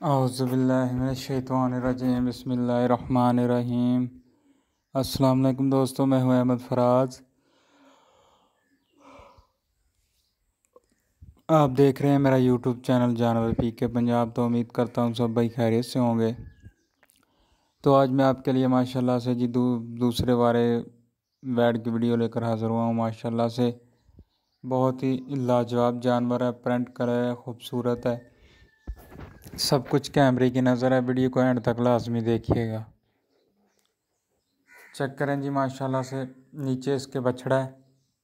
औज़ुबिल्लाहिमिनश्शैतानिर्रजीम बिस्मिल्लाहिर्रहमानिर्रहीम। अस्सलाम वालेकुम दोस्तों, मैं हूं अहमद फराज। आप देख रहे हैं मेरा यूट्यूब चैनल जानवर पी के पंजाब। तो उम्मीद करता हूं सब भाई खैरियत से होंगे। तो आज मैं आपके लिए माशाल्लाह से जी दूसरे वारे बैड की वीडियो लेकर हाज़िर हुआ हूँ। माशाल्लाह से बहुत ही लाजवाब जानवर है, प्रिंट कलर है, खूबसूरत है, सब कुछ कैमरे की नज़र है। वीडियो को एंड तक लाजमी देखिएगा। चेक करें जी, माशाल्लाह से नीचे इसके बछड़ा है,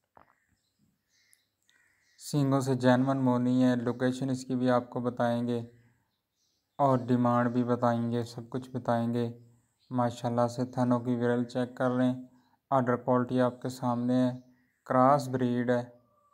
सींगों से जैनवन मोनी है। लोकेशन इसकी भी आपको बताएंगे और डिमांड भी बताएंगे, सब कुछ बताएंगे। माशाल्लाह से थनों की विरल चेक कर लें, आर्डर क्वालिटी आपके सामने है, क्रॉस ब्रीड है।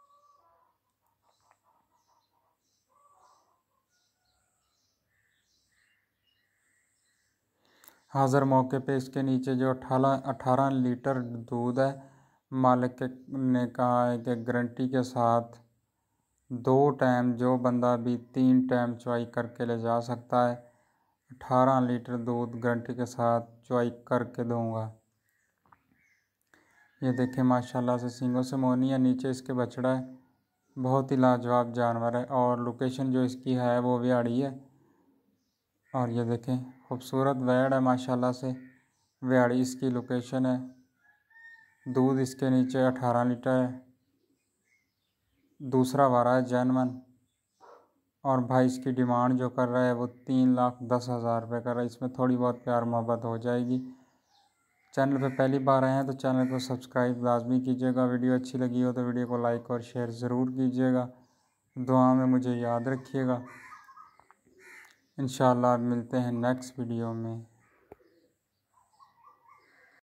हाज़िर मौके पे इसके नीचे जो 18 लीटर दूध है, मालिक ने कहा है कि गारंटी के साथ 2 टाइम, जो बंदा भी 3 टाइम चुवाई करके ले जा सकता है। 18 लीटर दूध गारंटी के साथ चुवाई करके दूंगा। ये देखें माशाल्लाह से सींगों से मोनी है, नीचे इसके बछड़ा है। बहुत ही लाजवाब जानवर है और लोकेशन जो इसकी है वो व्याड़ी है। और ये देखें खूबसूरत वैड़ है माशाल्लाह से, व्याड़ी इसकी लोकेशन है। दूध इसके नीचे 18 लीटर है, दूसरा वारा है जैनवन। और भाई इसकी डिमांड जो कर रहा है वो 3,10,000 रुपये कर रहा है। इसमें थोड़ी बहुत प्यार मोहब्बत हो जाएगी। चैनल पे पहली बार आए हैं तो चैनल को सब्सक्राइब लाजमी कीजिएगा। वीडियो अच्छी लगी हो तो वीडियो को लाइक और शेयर ज़रूर कीजिएगा। दुआ में मुझे याद रखिएगा। इंशाअल्लाह मिलते हैं नेक्स्ट वीडियो में।